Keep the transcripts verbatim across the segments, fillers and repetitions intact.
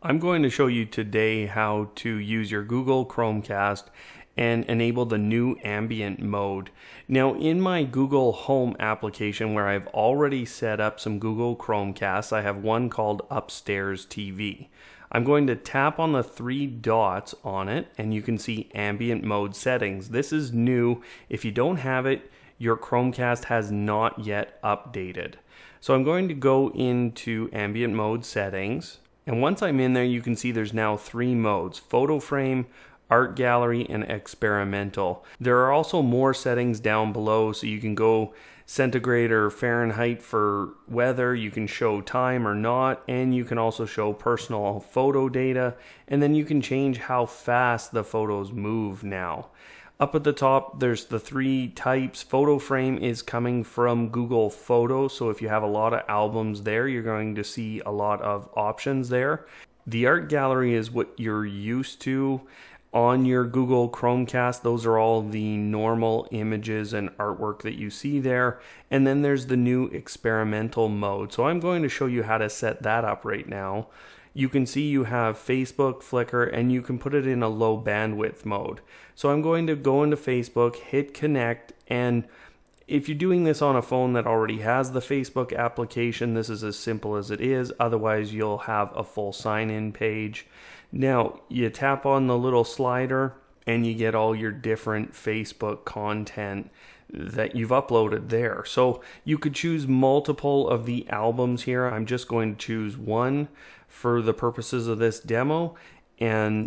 I'm going to show you today how to use your Google Chromecast and enable the new ambient mode. Now in my Google Home application where I've already set up some Google Chromecasts, I have one called Upstairs T V. I'm going to tap on the three dots on it and you can see ambient mode settings. This is new. If you don't have it, your Chromecast has not yet updated. So I'm going to go into ambient mode settings. And once I'm in there, you can see there's now three modes: photo frame, art gallery, and experimental. There are also more settings down below, so you can go centigrade or Fahrenheit for weather, you can show time or not, and you can also show personal photo data, and then you can change how fast the photos move now. Up at the top, there's the three types. Photo frame is coming from Google Photos, so if you have a lot of albums there, you're going to see a lot of options there. The art gallery is what you're used to on your Google Chromecast. Those are all the normal images and artwork that you see there. And then there's the new experimental mode. So I'm going to show you how to set that up right now. You can see you have Facebook, Flickr, and you can put it in a low bandwidth mode. So I'm going to go into Facebook, hit connect, and if you're doing this on a phone that already has the Facebook application, this is as simple as it is. Otherwise, you'll have a full sign-in page. Now, you tap on the little slider and you get all your different Facebook content that you've uploaded there. So you could choose multiple of the albums here. I'm just going to choose one for the purposes of this demo. And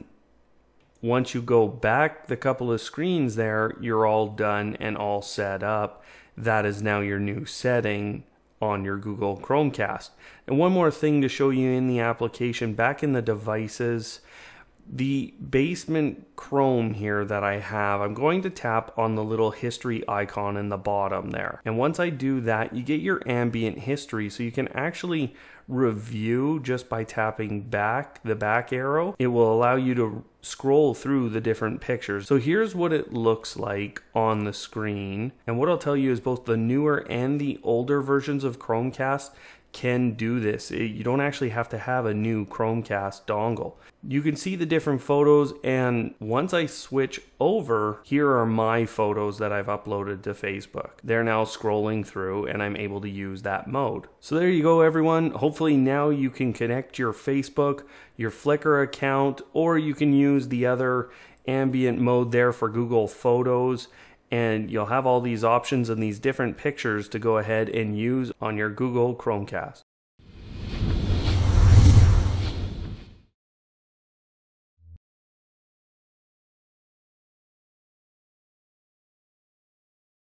once you go back the couple of screens there, you're all done and all set up. That is now your new setting on your Google Chromecast. And one more thing to show you in the application, back in the devices, the basement Chrome here that I have, I'm going to tap on the little history icon in the bottom there. And once I do that, you get your ambient history, so you can actually review just by tapping back, the back arrow. It will allow you to scroll through the different pictures. So here's what it looks like on the screen. And what I'll tell you is both the newer and the older versions of Chromecast can do this. You don't actually have to have a new Chromecast dongle. You can see the different photos, and once I switch over, here are my photos that I've uploaded to Facebook. They're now scrolling through and I'm able to use that mode. So there you go, everyone. Hopefully now you can connect your Facebook, your Flickr account, or you can use the other ambient mode there for Google Photos, and you'll have all these options and these different pictures to go ahead and use on your Google Chromecast.